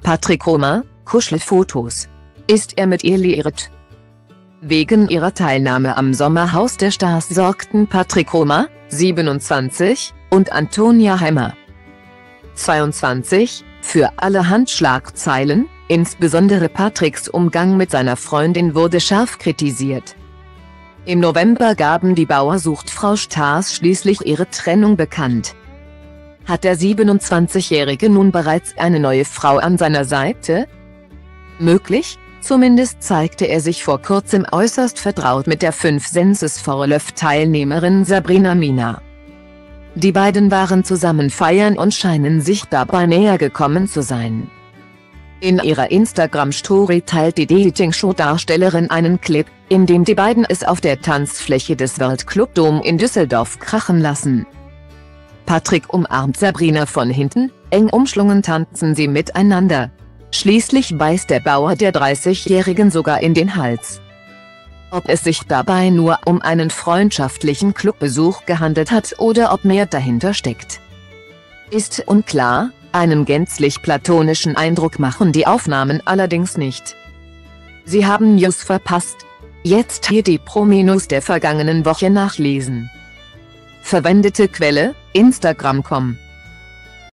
Patrick Roma, Kuschelfotos. Ist er mit ihr liiert? Wegen ihrer Teilnahme am Sommerhaus der Stars sorgten Patrick Roma, 27, und Antonia Heimer, 22, für allerhand Schlagzeilen. Insbesondere Patricks Umgang mit seiner Freundin wurde scharf kritisiert. Im November gaben die Bauer-sucht-Frau-Stars schließlich ihre Trennung bekannt. Hat der 27-Jährige nun bereits eine neue Frau an seiner Seite? Möglich, zumindest zeigte er sich vor kurzem äußerst vertraut mit der 5 Senses for Love-Teilnehmerin Sabrina Mina. Die beiden waren zusammen feiern und scheinen sich dabei näher gekommen zu sein. In ihrer Instagram-Story teilt die Dating-Show-Darstellerin einen Clip, in dem die beiden es auf der Tanzfläche des World Club Dome in Düsseldorf krachen lassen. Patrick umarmt Sabrina von hinten, eng umschlungen tanzen sie miteinander. Schließlich beißt der Bauer der 30-Jährigen sogar in den Hals. Ob es sich dabei nur um einen freundschaftlichen Clubbesuch gehandelt hat oder ob mehr dahinter steckt, ist unklar. Einen gänzlich platonischen Eindruck machen die Aufnahmen allerdings nicht. Sie haben News verpasst? Jetzt hier die Promi-News der vergangenen Woche nachlesen. Verwendete Quelle: Instagram.com